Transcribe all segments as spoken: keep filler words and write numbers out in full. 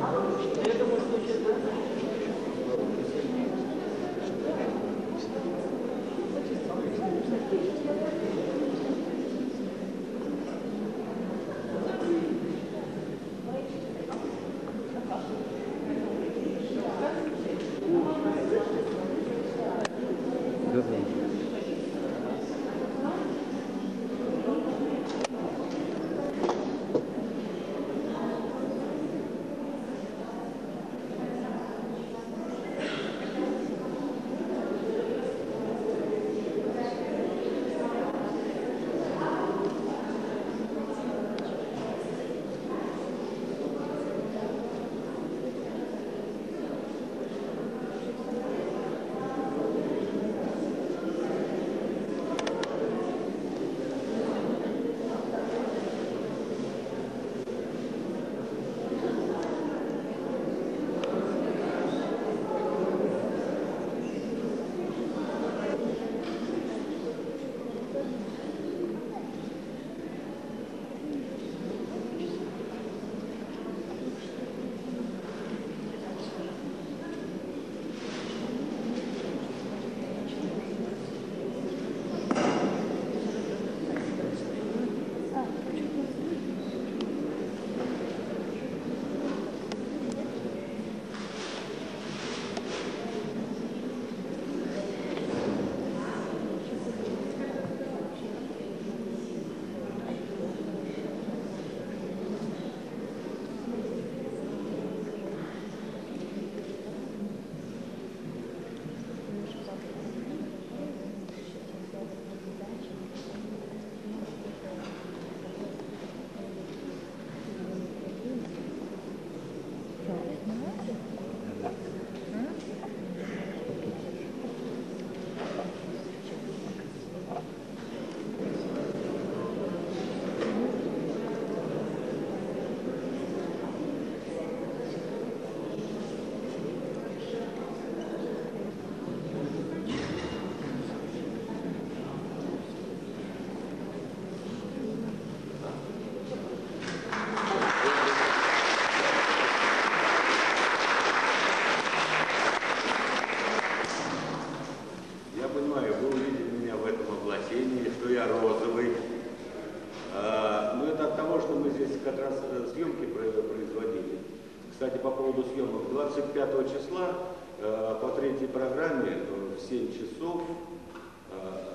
Кстати, по поводу съемок, двадцать пятого числа э, по третьей программе э, в семь часов, э,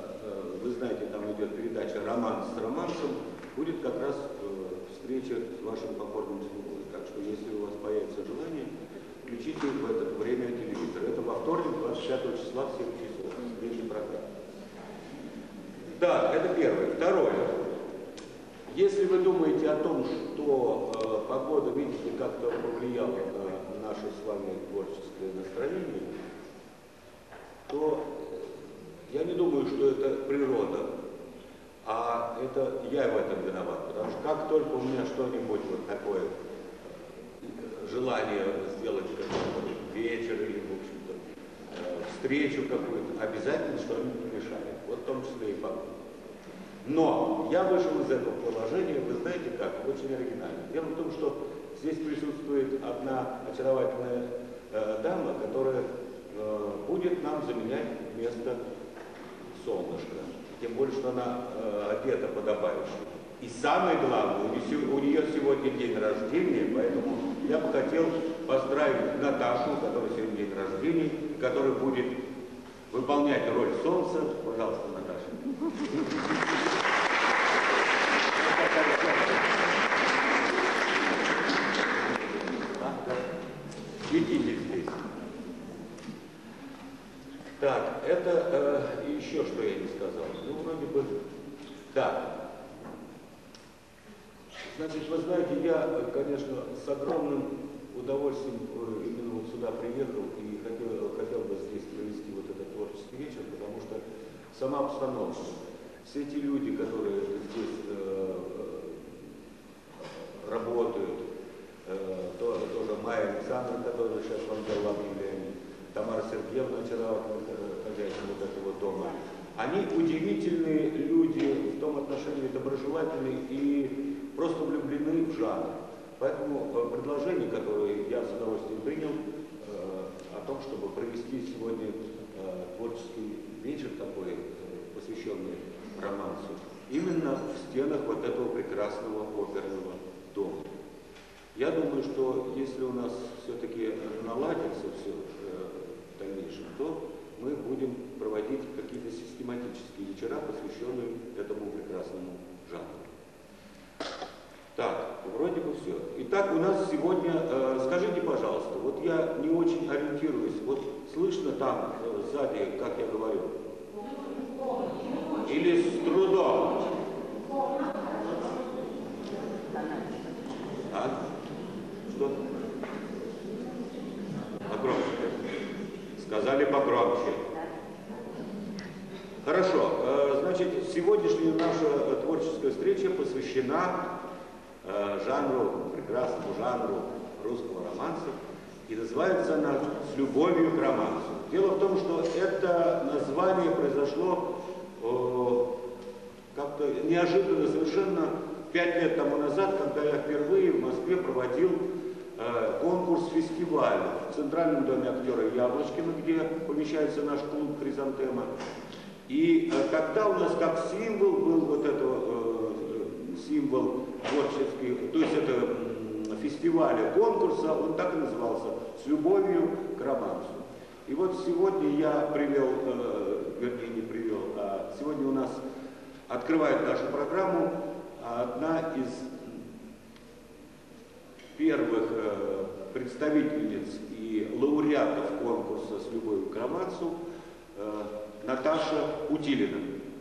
э, вы знаете, там идет передача «Роман с романсом», будет как раз э, встреча с вашим покорным слугой. Так что, если у вас появится желание, включите в это время телевизор. Это во вторник, двадцать пятого числа в семь часов, встреча программы. Да, это первое. Второе. Если вы думаете о том, что э, погода, видите, как-то повлияла на наше с вами творческое настроение, то я не думаю, что это природа, а это я в этом виноват. Потому что как только у меня что-нибудь вот такое желание сделать какой-то вечер или, в общем-то, э, встречу какую-то, обязательно что-нибудь мешает. Вот в том числе и погода. Но я вышел из этого положения, вы знаете как, очень оригинально. Дело в том, что здесь присутствует одна очаровательная э, дама, которая э, будет нам заменять место солнышка. Тем более, что она э, одета подобающе. И самое главное, у нее, у нее сегодня день рождения, поэтому я бы хотел поздравить Наташу, у которой сегодня день рождения, которая будет выполнять роль солнца. Пожалуйста, Наташа. Светите здесь. Так, это э, еще что я не сказал. Ну, вроде бы. Так. Значит, вы знаете, я, конечно, с огромным удовольствием именно вот сюда приехал и хотел, хотел бы здесь провести вот этот творческий вечер, потому что сама обстановка, все эти люди, которые здесь э, работают, э, то, тоже Майя Александровна, которая сейчас вам дала объявление, Тамара Сергеевна, очаровательная хозяйка вот этого дома, они удивительные люди в том отношении, доброжелательные и просто влюблены в жанр. Поэтому предложение, которое я вечер такой, посвященный романсу, именно в стенах вот этого прекрасного оперного дома. Я думаю, что если у нас все-таки наладится все в дальнейшем, то мы будем проводить какие-то систематические вечера, посвященные этому прекрасному жанру. Так, вроде бы все. Итак, у нас сегодня, э, скажите, пожалуйста, вот я не очень ориентируюсь, вот слышно там э, сзади, как я говорю? Или с трудом? А? Что? Погромче. Сказали погромче. Хорошо. Э, значит, сегодняшняя наша творческая встреча посвящена жанру, прекрасному жанру русского романса, и называется она «С любовью к романсу». Дело в том, что это название произошло э, как-то неожиданно совершенно пять лет тому назад, когда я впервые в Москве проводил э, конкурс-фестиваль в Центральном доме актера Яблочкина, где помещается наш клуб «Хризантема». И э, тогда у нас как символ был вот этого э, символ творческий, то есть это фестиваля, конкурса, он так и назывался, «С любовью к романсу». И вот сегодня я привел, э, вернее не привел, а сегодня у нас открывает нашу программу одна из первых э, представительниц и лауреатов конкурса «С любовью к романсу» э, Наташа Утилина.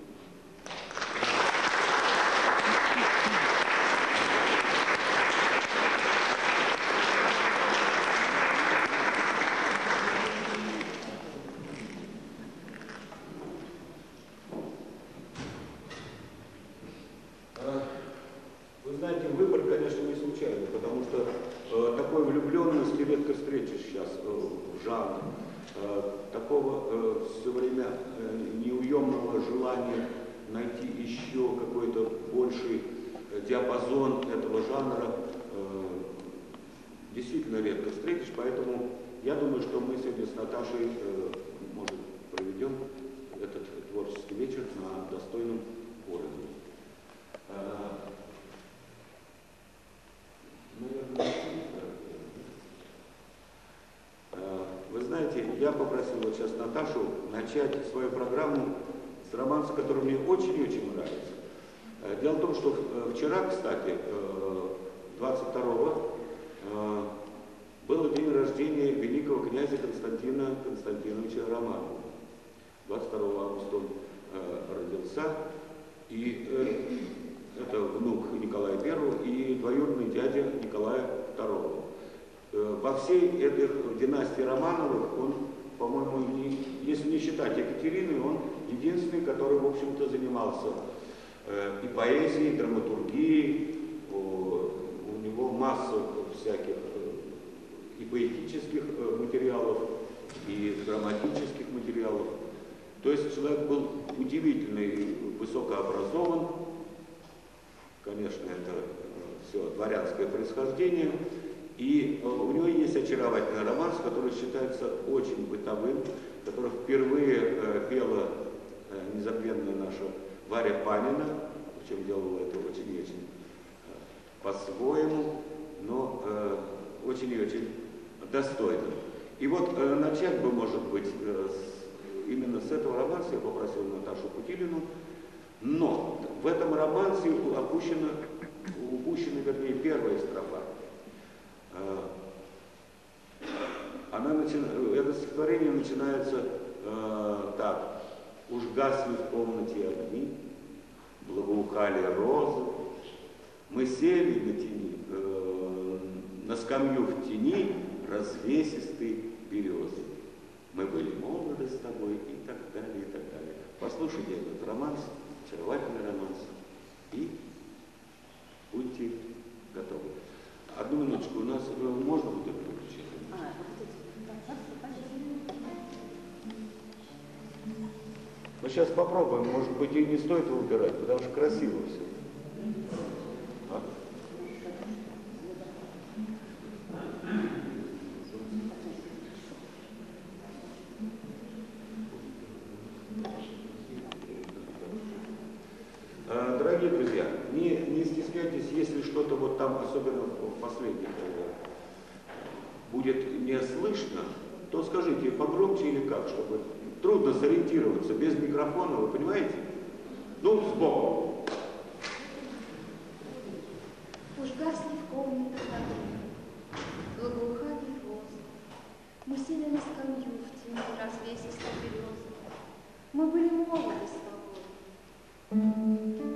Вы знаете, выбор, конечно, не случайный, потому что э, такой влюбленности редко встретишь сейчас э, в жанре. Э, такого э, все время э, неуемного желания найти еще какой-то больший э, диапазон этого жанра э, действительно редко встретишь, поэтому я думаю, что мы сегодня с Наташей, э, может, проведем этот творческий вечер на достойном уровне. Вы знаете, я попросил вот сейчас Наташу начать свою программу с романса, который мне очень-очень нравится. Дело в том, что вчера, кстати, двадцать второго, был день рождения великого князя Константина Константиновича Романова. двадцать второго августа он родился, и это внук Николая Первого и двоюродный дядя Николая Второго. Во всей этой династии Романовых он, по-моему, не, если не считать Екатерины, он единственный, который, в общем-то, занимался и поэзией, и драматургией. У него масса всяких и поэтических материалов, и драматических материалов. То есть человек был удивительный, высокообразован. Конечно, это все дворянское происхождение. И у него есть очаровательный романс, который считается очень бытовым, который впервые пела незабвенная наша Варя Панина, причем делала это очень и очень по-своему, но очень и очень достойно. И вот начать бы, может быть, именно с этого романса я попросил Наташу Путилину. Но в этом романсе опущена, упущена, вернее, первая строфа. Она начи... Это стихотворение начинается э, так. Уж гасли в комнате огни, благоухали розы, мы сели на тени, э, на скамью в тени развесистой березы. Мы были молоды с тобой и так далее, и так далее. Послушайте этот романс, очаровательный романс, и будьте готовы. Одну минуточку, у нас можно будет выключить? Мы сейчас попробуем, может быть, и не стоит его убирать, потому что красиво все. А? вам, особенно в последних, будет не слышно, то скажите погромче или как, чтобы трудно сориентироваться без микрофона, вы понимаете? Ну, сбоку. Уж гасли в комнатах огни, благоуханный воздух. Мы сели на скамью в тени развесистой березы. Мы были молоды и свободны.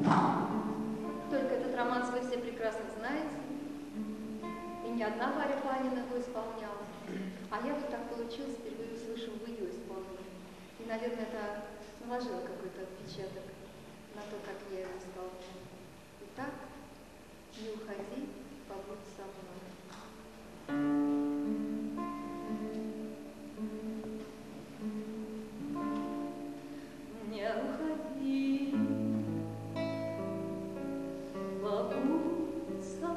Только этот романс вы все прекрасно знаете. И ни одна Варя Панина его исполняла. А я вот так получилось, впервые услышав в ее исполнении. И, наверное, это наложило какой-то отпечаток на то, как я его исполняла. Итак, не уходи, побудь со мной. Не уходи, побудь со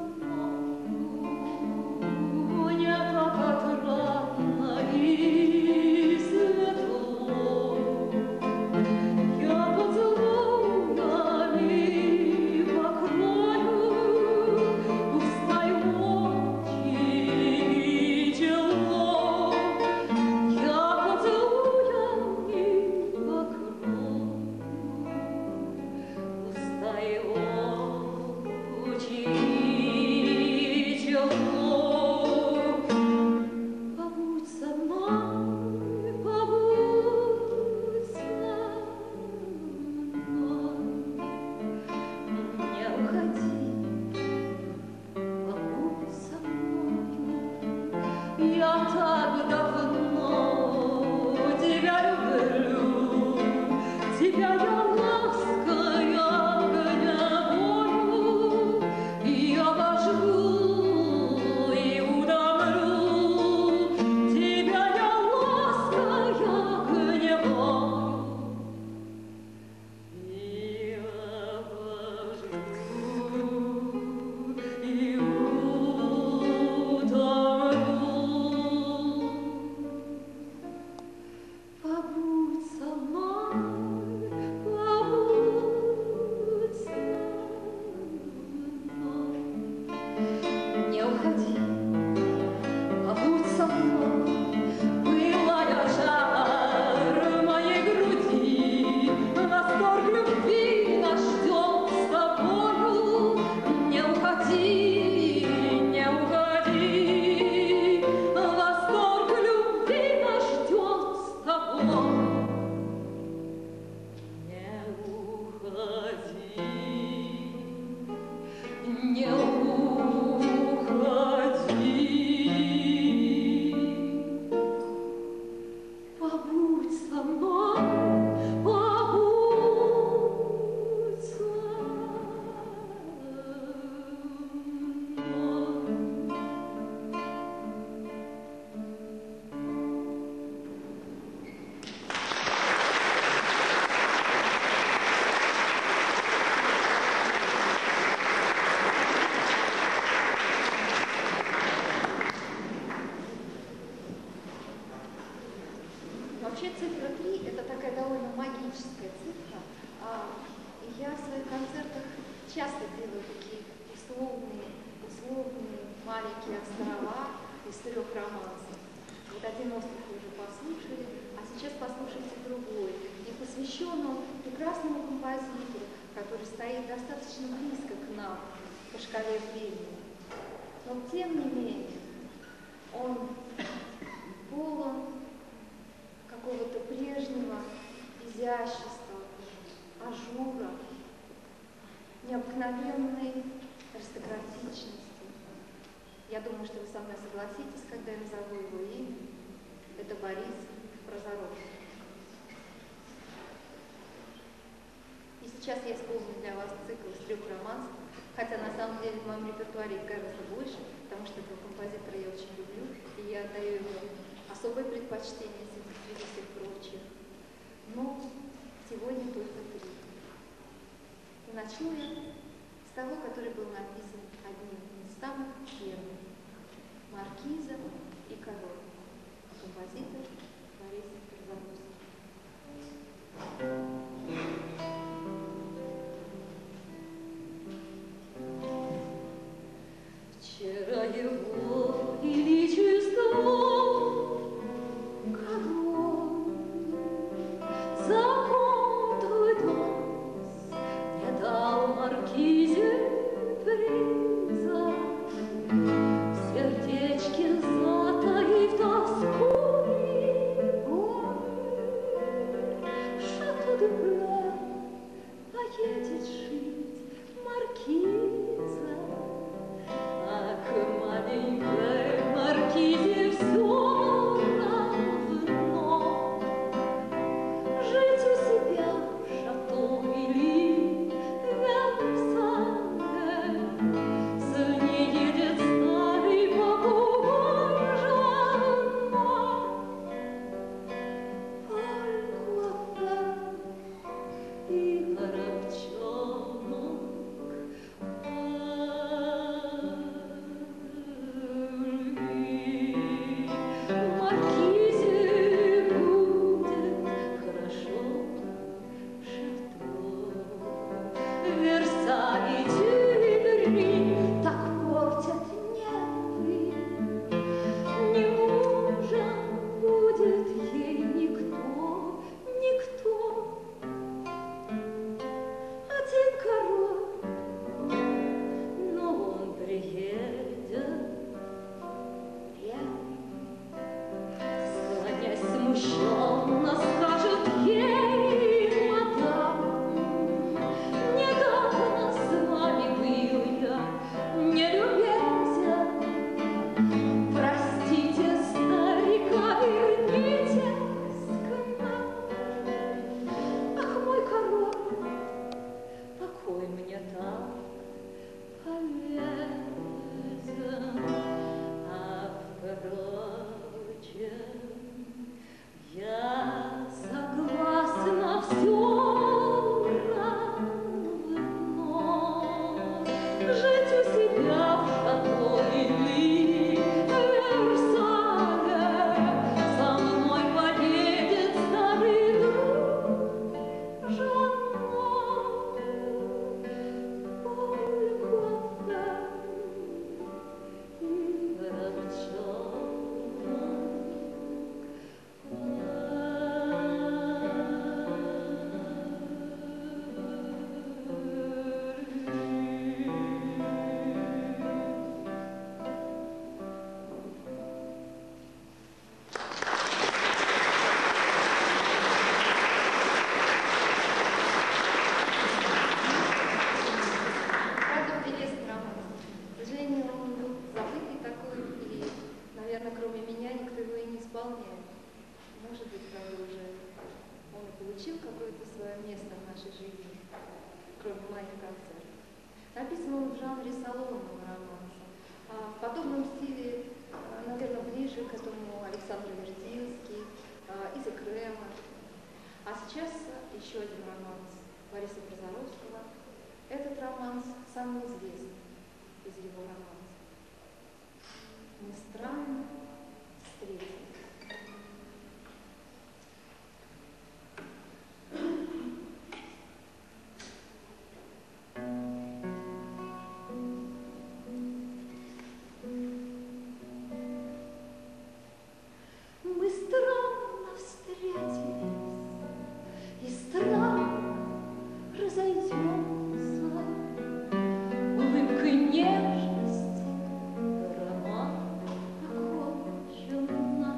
мной, не так отрадно и светло. Я поцелуями покрою пустой ночи чело. Я поцелуями покрою пустой ночи чело. Побудь со мной, побудь со мной, не уходи, побудь со мной. Я так давно тебя люблю, тебя я лаская гневою, и обожгу и удавлю. Тебя я лаская гневою, и обожгу и удавлю. Побудь со мной, побудь со мной. Не уходи, побудь со мной. Пылая жар моей груди, восторг любви нас ждет с тобою. Не уходи, не уходи, восторг любви нас ждет с тобой. Не уходи, не уходи, побудь со мной, побудь со Вообще цифра три – это такая довольно магическая цифра. А, и я в своих концертах часто делаю такие условные, условные маленькие острова из трех романсов. Вот один остров вы уже послушали, а сейчас послушайте другой. И посвящен он прекрасному композитору, который стоит достаточно близко к нам по шкале времени. Но тем не менее, он полон какого-то прежнего изящества, ажура, необыкновенной аристократичности. Я думаю, что вы со мной согласитесь, когда я назову его имя. Это Борис Прозоровский. И сейчас я исполню для вас цикл из трех романсов, хотя на самом деле в моем репертуаре их гораздо больше, потому что этого композитора я очень люблю, и я отдаю ему особое предпочтение среди всех прочих. Но сегодня только три. И начну я с того, который был написан одним из самых первых. Маркиза и король. Композитор Борис Прозоровский. Вчера его величество король закон твой донос не дал маркизе приза. В сердечке затаив тоску и боль, Шато де Прэ поедет жить нашей жизни, кроме моих концертов. Написан он в жанре салонного романса. А в подобном стиле, наверное, ближе к этому Александр Вертинский, Иза Кремер. А сейчас еще один романс Бориса Прозоровского. Этот романс самый известный из его романсов. Мы странно встретились. Мы странно встретились, и странно разойдемся улыбкой нежности, роман окончен наш.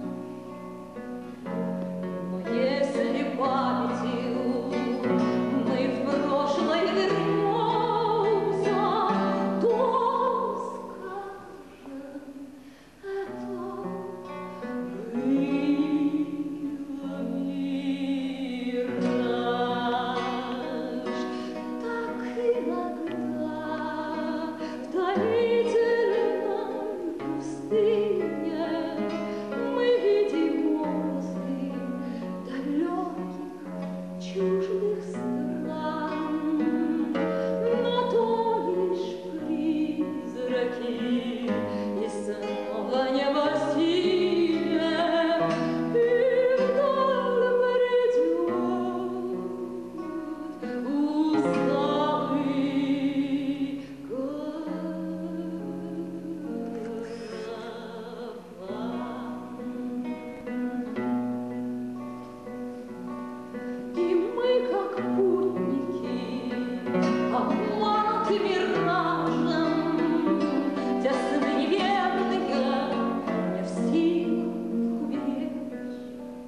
Но если памятью мы в прошлое вернемся, то скажем, это было мир наш. Так иногда в томительной пустыне мы видим образы далеких, чуждых стран, но то лишь призраки и снова неба синее, и вдаль бредет усталый караван. И мы, как путники, обмануты миражем, тесны неверные, не в силах уберечь.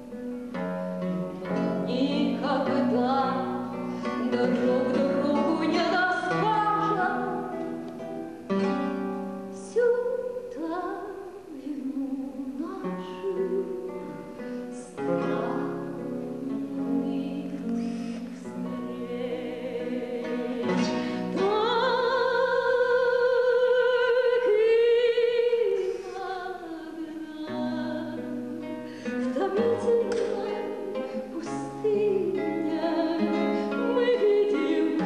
Никогда друг другу не расскажем всю тайну наших странных встреч. Так иногда в томительной пустыне мы видим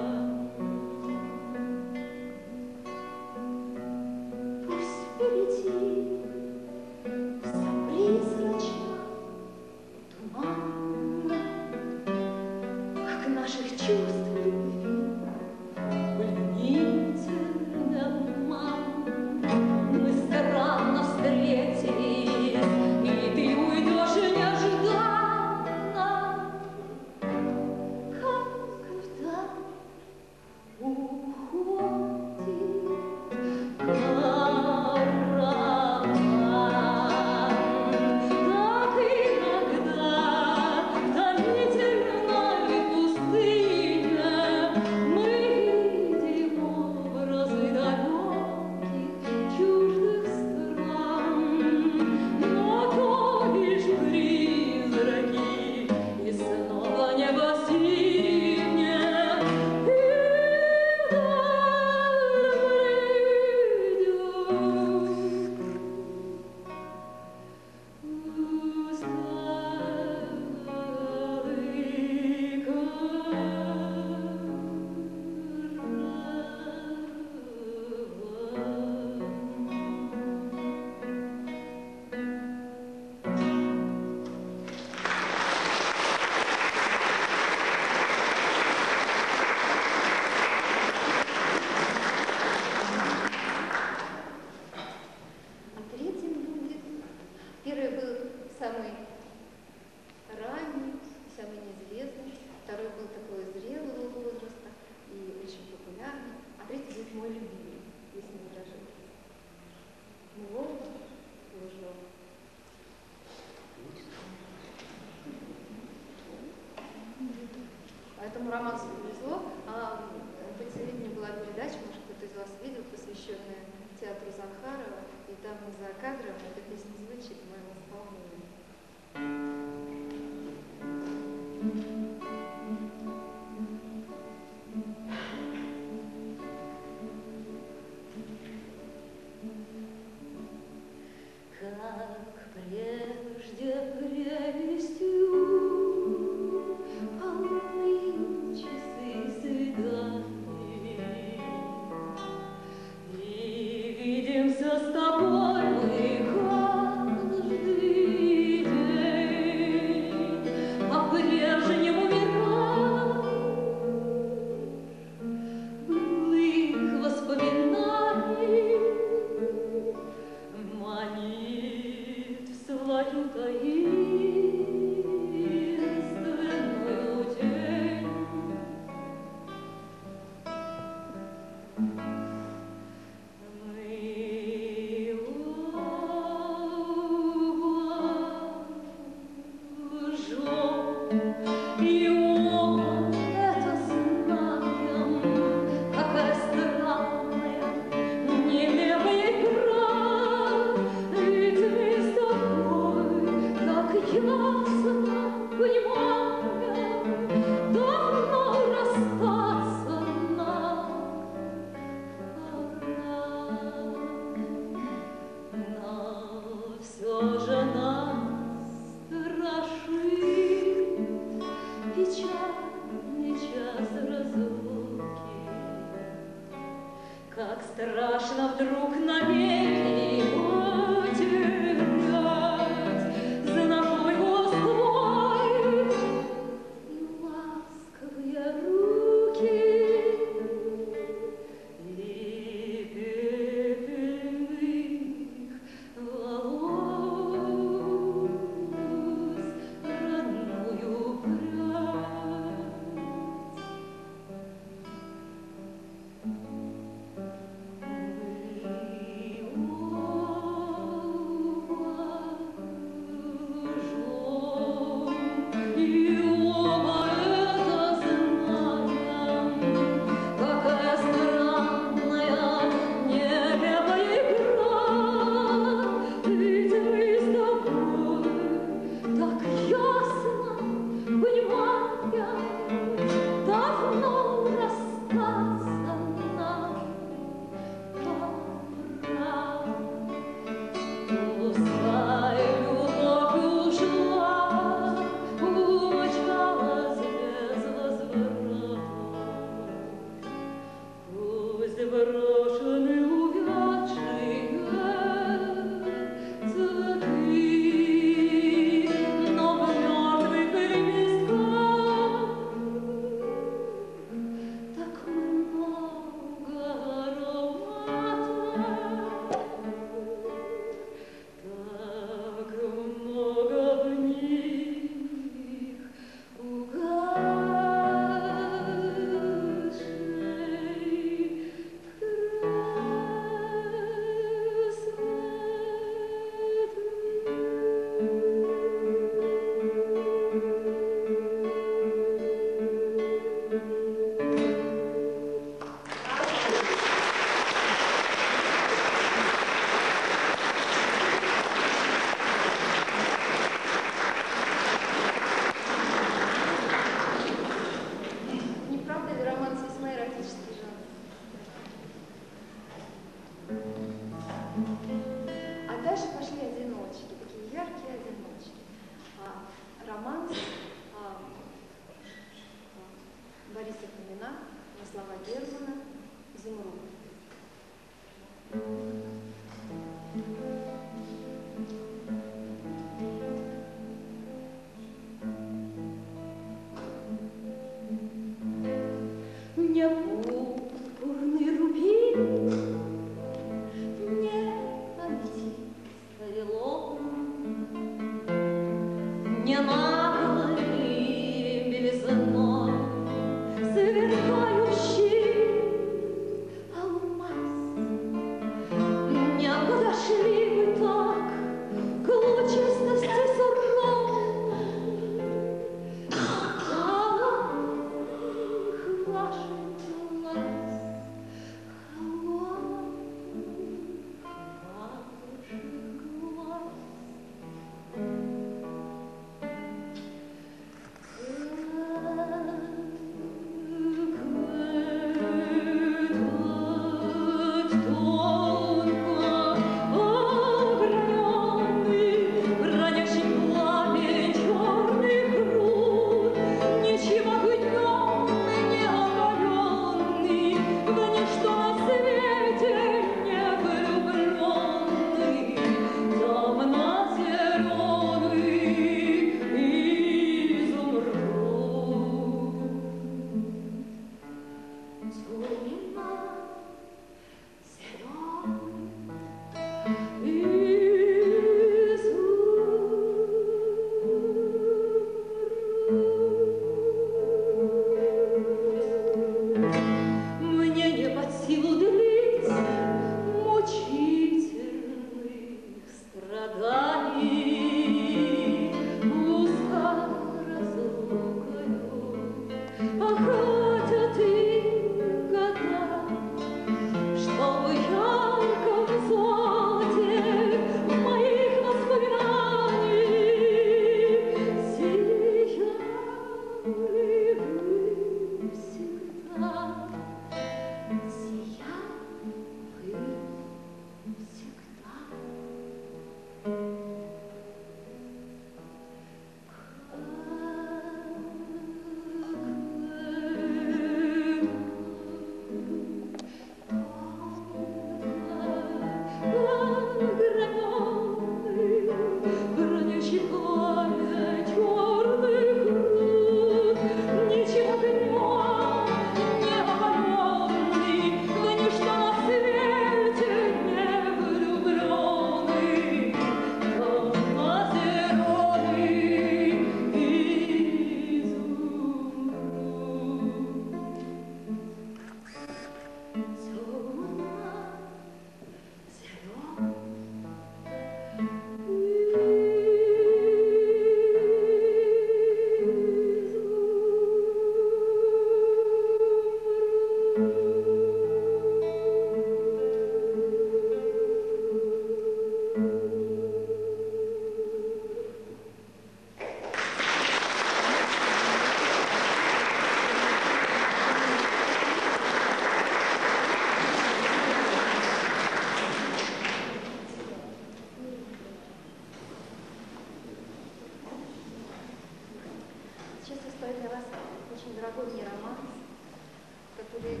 новогодний романс, который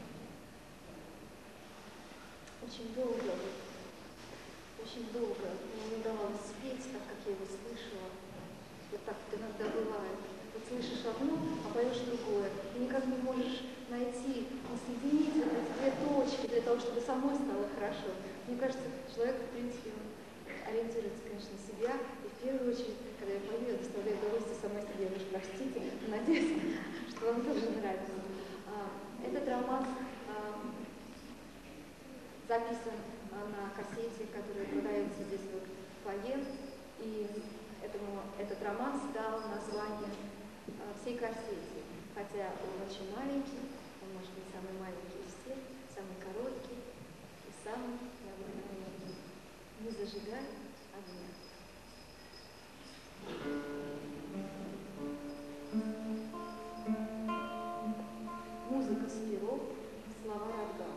очень долго, очень долго мне не удавалось спеть, так как я его слышала. Вот так вот иногда бывает. Вот слышишь одно, а поешь другое. И никак не можешь найти и соединить вот эти две точки для того, чтобы самой стало хорошо. Мне кажется, человек, в принципе, он ориентируется, конечно, на себя. И в первую очередь, когда я пою, я доставляю удовольствие самой себе. Вы же простите, надеюсь, что вам тоже нравится. Этот романс записан на кассете, которая продается здесь вот в фойе. И этому, этот романс дал название всей кассете. Хотя он очень маленький, он может быть самый маленький из всех, самый короткий и самый необыкновенный. Не зажигай огня. Музыка с пером, слова Радгана.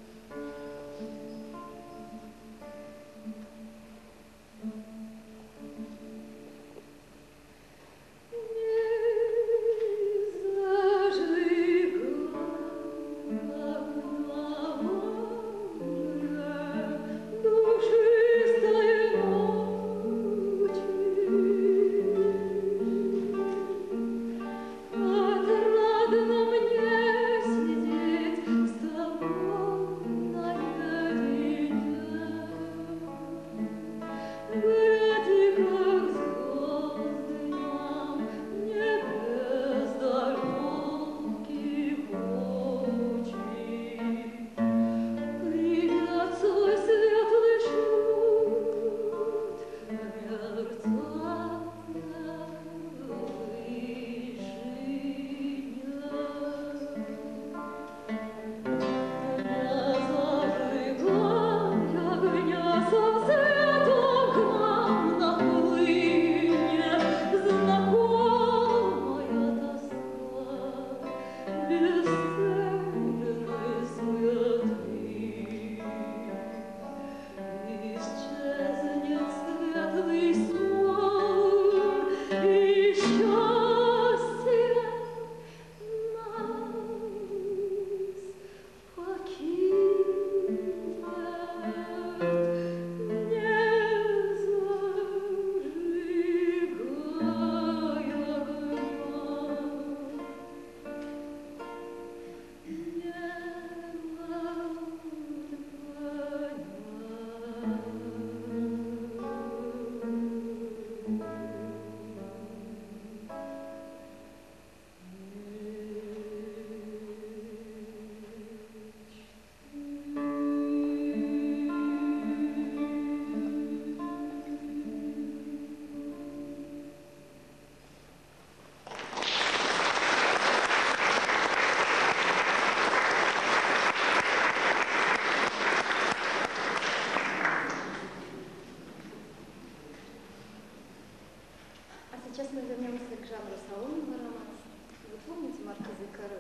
Сейчас мы вернемся к жанру салонного романса. Вы помните Маркиза и Король?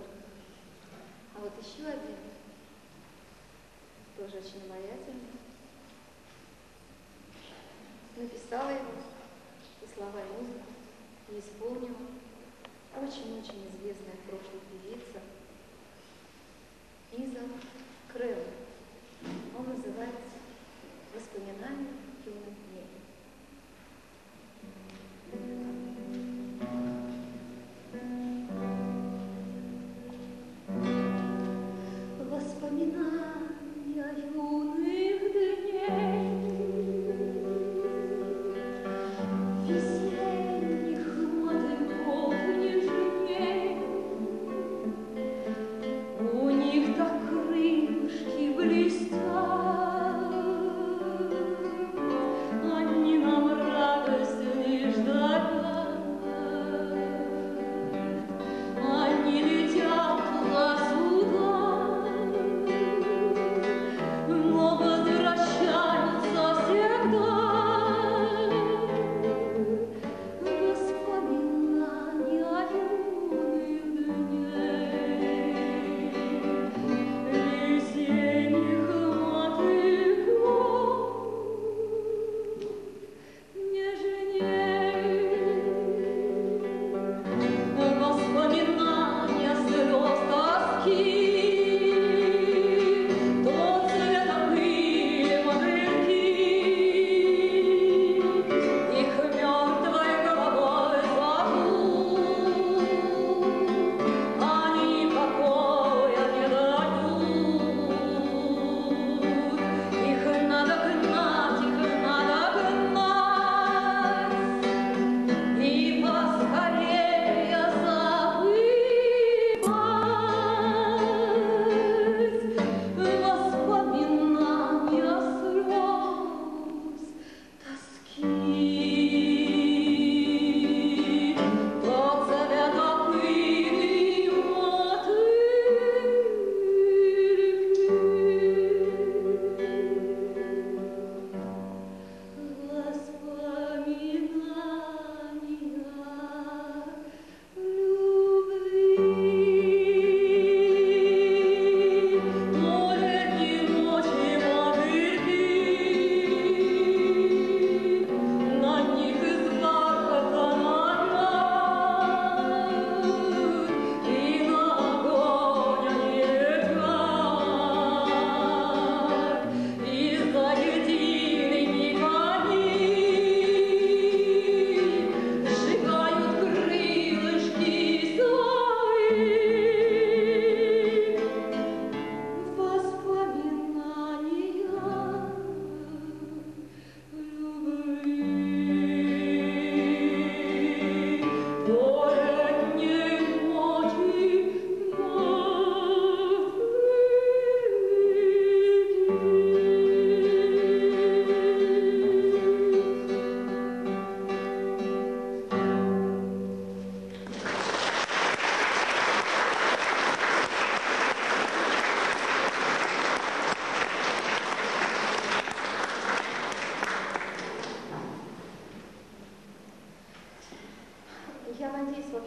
А вот еще один, тоже очень обаятельный. Написала его, и слова, и музыку, и исполнила очень-очень известная в прошлом певица Иза Крем. Он называется «Воспоминания юных дней». Воспоминания юных дней, весенних мотыльков нежней, у них так крылышки блестят,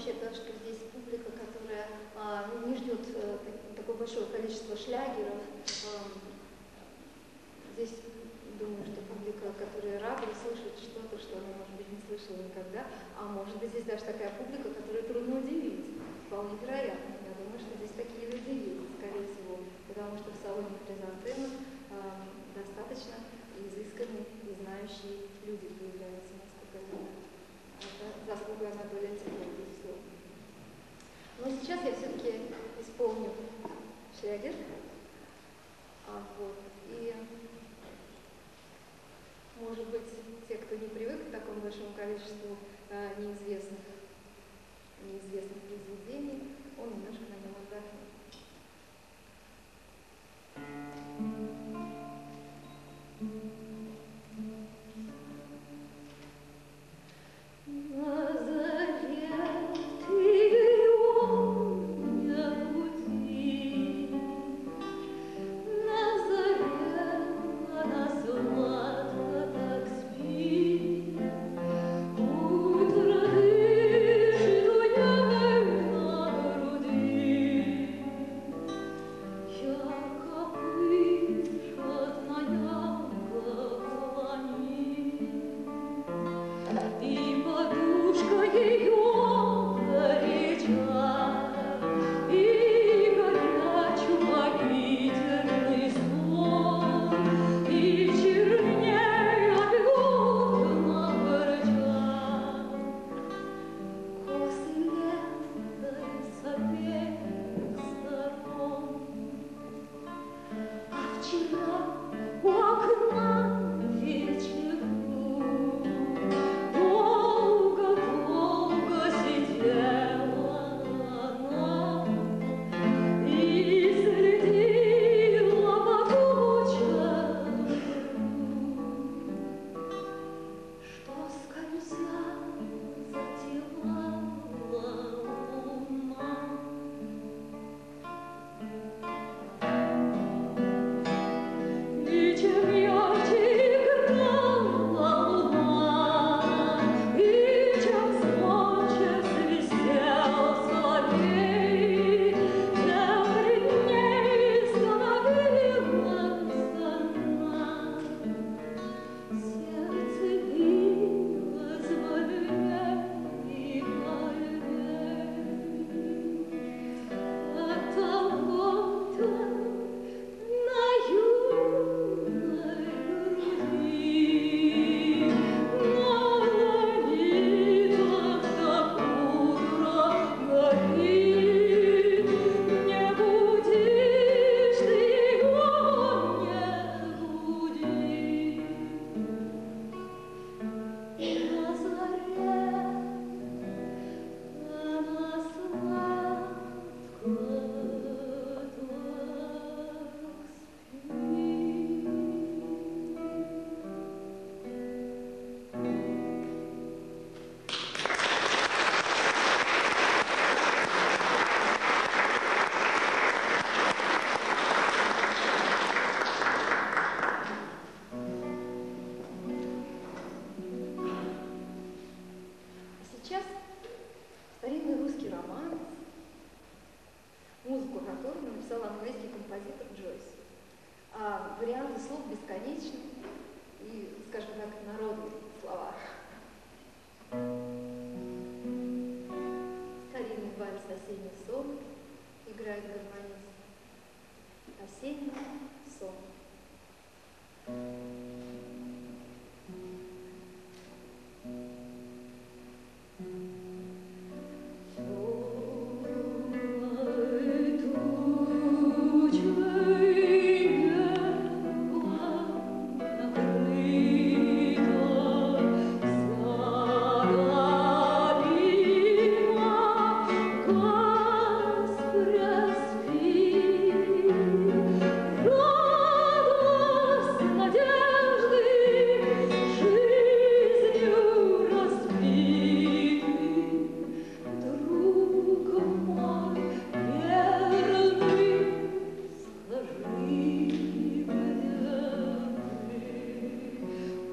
вообще то, что здесь публика, которая а, не ждет а, такое большое количество шлягеров. А, здесь думаю, что публика, которая рада слышать что-то, что она, может быть, не слышала никогда, а может быть, здесь даже такая публика, которую трудно удивить. Вполне вероятно. Я думаю, что здесь такие люди есть, скорее всего, потому что в салоне хризантемы а, достаточно изысканные и знающие люди появляются, насколько я знаю. Это заслуга Анатолия Антипова, безусловно. Но сейчас я все-таки исполню шлягер. А, вот. И, может быть, те, кто не привык к такому большому количеству а, неизвестных, неизвестных произведений, он немножко на нем отдохнет.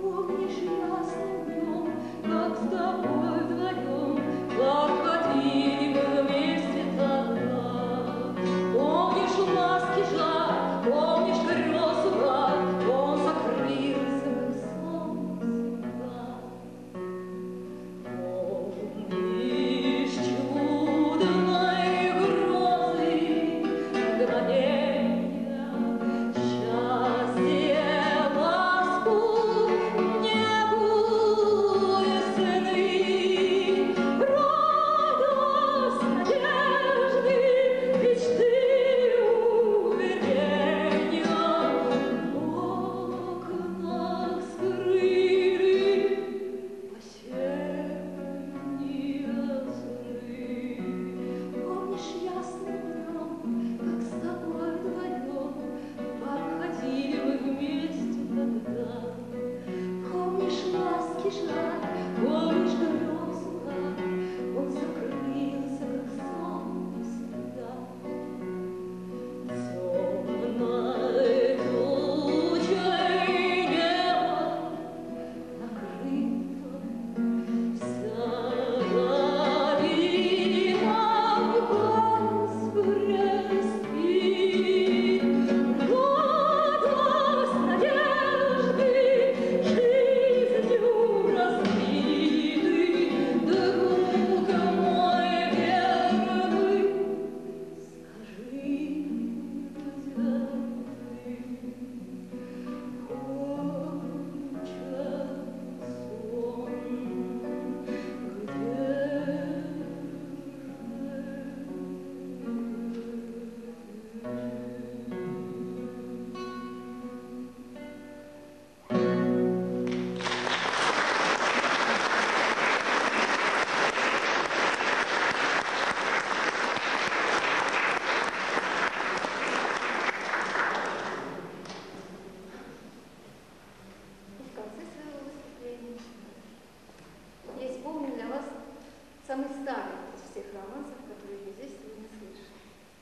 Как с тобой вдвоем, как один. самый старый из всех романсов, которые вы здесь сегодня слышали.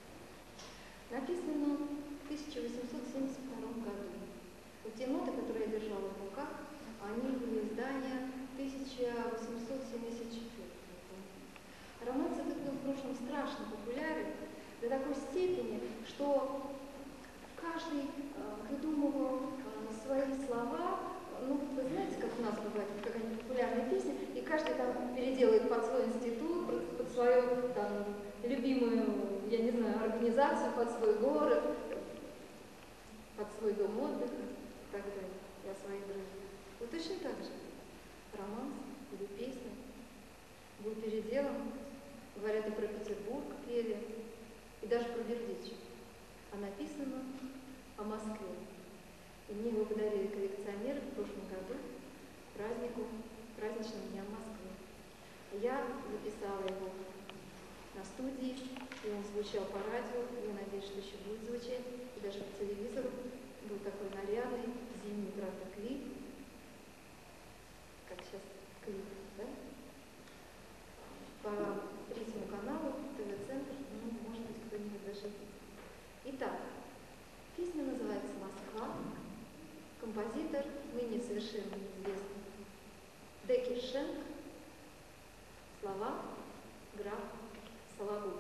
Написано в тысяча восемьсот семьдесят втором году. Вот те ноты, которые я держала в руках, они были издания тысяча восемьсот семьдесят четвёртого года. Романс этот был в прошлом страшно популярен до такой степени, что каждый э, придумывал э, свои слова. Ну, вы знаете, как у нас бывает какая-нибудь популярная песня, и каждый там переделает под свой институт, под свою там любимую, я не знаю, организацию, под свой город, под свой дом отдыха и так далее, для своих друзей. Вот точно так же романс или песня был переделан, говорят, и про Петербург пели, и даже про Бердичев, а написано о Москве. И мне его подарили коллекционеры в прошлом году к празднику, праздничным дням Москвы. Я записала его на студии, и он звучал по радио, и я надеюсь, что еще будет звучать, и даже по телевизору. Был такой нарядный, зимний, правда, клип, как сейчас клип, да? По третьему каналу, ТВ-центр, ну, может быть, кто-нибудь даже видит. Итак, песня называется «Москва». Композитор, ныне совершенно неизвестный, Деккер Шенк, слова граф Сологуб.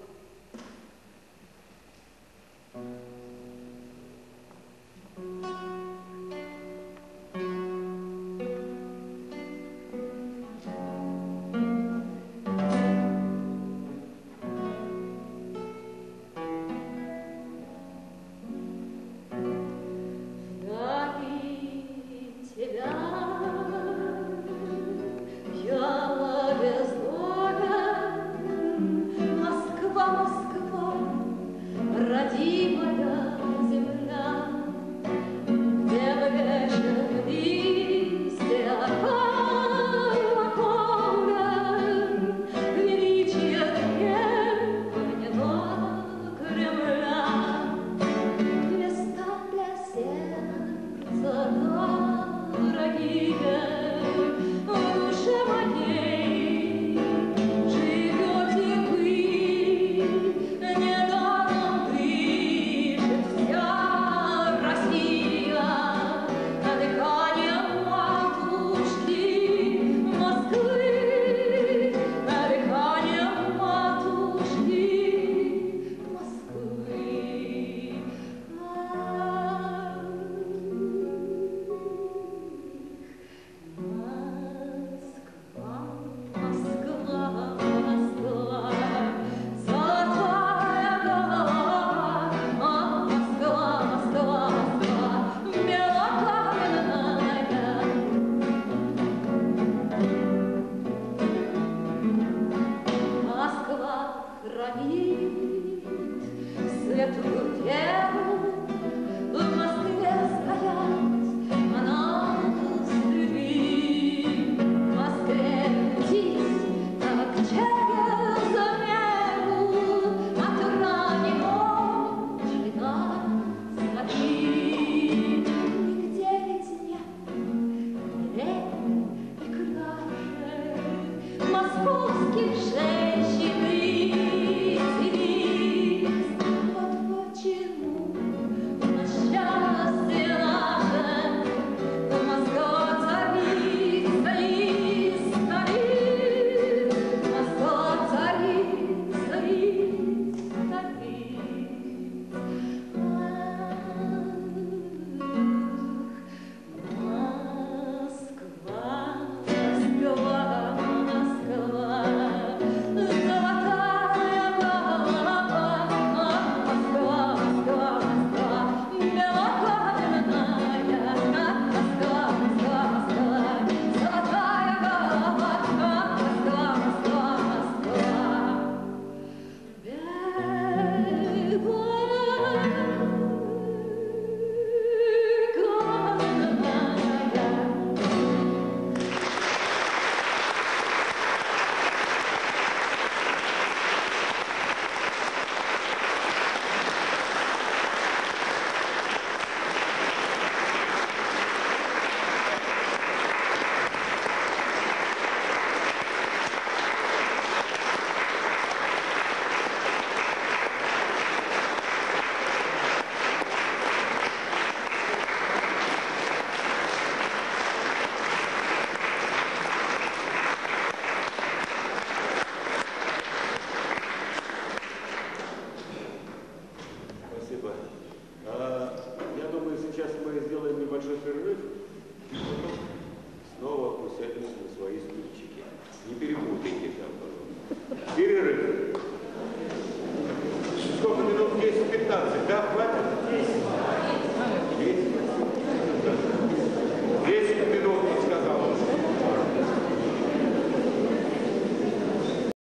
Я без Бога небольшой перерыв, и потом снова усядемся на свои стульчики. Не перепутайте там, пожалуйста. Перерыв. Сколько минут? десять-пятнадцать, да? Хватит? десять.